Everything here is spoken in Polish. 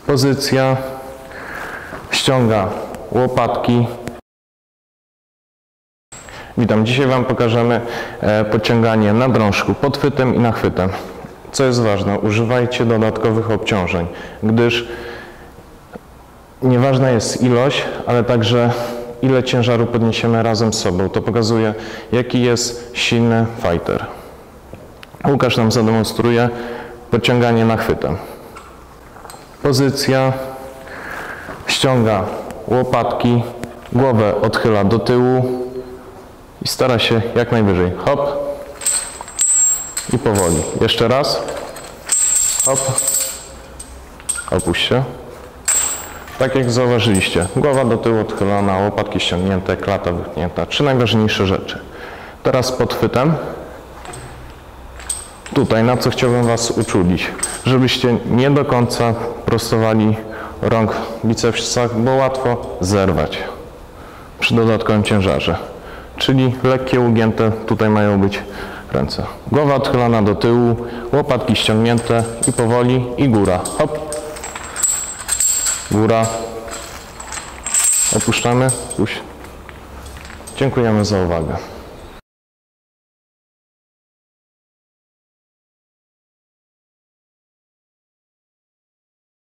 Pozycja. Ściąga łopatki. Witam. Dzisiaj Wam pokażemy podciąganie na drążku podchwytem i nachwytem. Co jest ważne, używajcie dodatkowych obciążeń, gdyż nieważna jest ilość, ale także ile ciężaru podniesiemy razem z sobą. To pokazuje, jaki jest silny fighter. Łukasz nam zademonstruje podciąganie nachwytem. Pozycja. Ściąga łopatki, głowę odchyla do tyłu i stara się jak najwyżej. Hop i powoli. Jeszcze raz. Hop. Opuść się. Tak jak zauważyliście, głowa do tyłu odchylona, łopatki ściągnięte, klata wypchnięta. 3 najważniejsze rzeczy. Teraz podchwytem. Tutaj na co chciałbym Was uczulić, żebyście nie do końca prostowali rąk w bicepsach, bo łatwo zerwać przy dodatkowym ciężarze. Czyli lekkie ugięte tutaj mają być ręce. Głowa odchylona do tyłu, łopatki ściągnięte i powoli i góra. Hop. Góra. Opuszczamy. Puść. Dziękujemy za uwagę.